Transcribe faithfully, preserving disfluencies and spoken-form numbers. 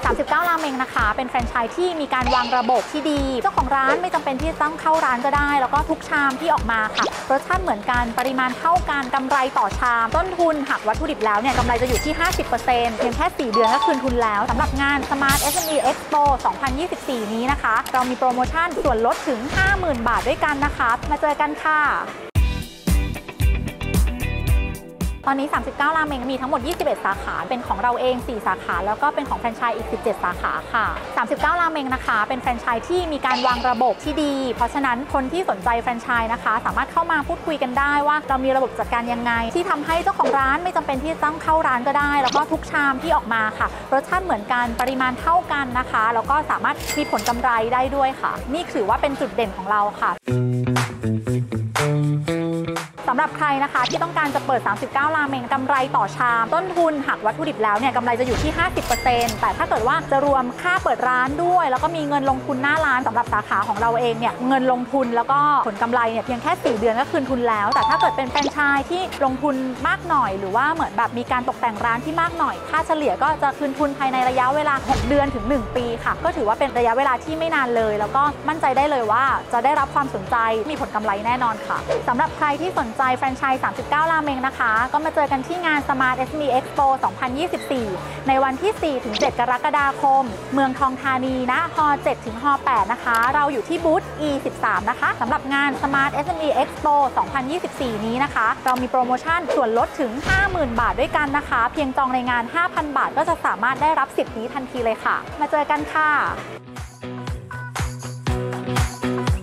สามสิบเก้า ราเมงนะคะเป็นแฟรนไชส์ที่มีการวางระบบที่ดีเจ้าของร้านไม่จำเป็นที่ต้องเข้าร้านก็ได้แล้วก็ทุกชามที่ออกมาค่ะรสชาติเหมือนกันปริมาณเท่ากันกำไรต่อชามต้นทุนหักวัตถุดิบแล้วเนี่ยกำไรจะอยู่ที่ ห้าสิบเปอร์เซ็นต์ เพียงแค่สี่เดือนก็คืนทุนแล้วสำหรับงาน Smart เอส เอ็ม อี Expo สองพันยี่สิบสี่ นี้นะคะเรามีโปรโมชั่นส่วนลดถึง ห้าหมื่น บาทด้วยกันนะคะมาเจอกันค่ะตอนนี้สามสิบเก้า ราเมงมีทั้งหมดยี่สิบเอ็ดสาขาเป็นของเราเองสี่สาขาแล้วก็เป็นของแฟรนไชส์อีกสิบเจ็ดสาขาค่ะสามสิบเก้า ราเมงนะคะเป็นแฟรนไชส์ที่มีการวางระบบที่ดีเพราะฉะนั้นคนที่สนใจแฟรนไชส์นะคะสามารถเข้ามาพูดคุยกันได้ว่าเรามีระบบจัดการยังไงที่ทำให้เจ้าของร้านไม่จำเป็นที่ต้องเข้าร้านก็ได้แล้วก็ทุกชามที่ออกมาค่ะรสชาติเหมือนกันปริมาณเท่ากันนะคะแล้วก็สามารถมีผลกำไรได้ด้วยค่ะนี่ถือว่าเป็นจุดเด่นของเราค่ะสำหรับใครนะคะที่ต้องการจะเปิดสามสิบเก้า ราเมงกำไรต่อชามต้นทุนหักวัตถุดิบแล้วเนี่ยกำไรจะอยู่ที่ ห้าสิบเปอร์เซ็นต์ แต่ถ้าเกิดว่าจะรวมค่าเปิดร้านด้วยแล้วก็มีเงินลงทุนหน้าร้านสำหรับสาขาของเราเองเนี่ยเงินลงทุนแล้วก็ผลกำไรเนี่ยเพียงแค่สี่เดือนก็คืนทุนแล้วแต่ถ้าเกิดเป็นแฟรนไชส์ที่ลงทุนมากหน่อยหรือว่าเหมือนแบบมีการตกแต่งร้านที่มากหน่อยค่าเฉลี่ยก็จะคืนทุนภายในระยะเวลาหกเดือนถึงหนึ่งปีค่ะก็ถือว่าเป็นระยะเวลาที่ไม่นานเลยแล้วก็มั่นใจได้เลยว่าจะได้รับความสนใจมีผลกำไรแน่นอนค่ะสำหรับใครที่สนใจแฟรนไชส์สามสิบเก้า ราเมงนะคะก็มาเจอกันที่งาน Smart เอส เอ็ม อี Expo สองพันยี่สิบสี่ ในวันที่ สี่ถึงเจ็ด กรกฎาคมเมืองทองธานีนะฮ เจ็ดถึงฮ แปด นะคะเราอยู่ที่บูธ อี สิบสาม นะคะสำหรับงาน Smart เอส เอ็ม อี Expo สองพันยี่สิบสี่ นี้นะคะเรามีโปรโมชั่นส่วนลดถึง ห้าหมื่น บาทด้วยกันนะคะเพียงจองในงาน ห้าพัน บาทก็จะสามารถได้รับสิทธิ์นี้ทันทีเลยค่ะมาเจอกันค่ะ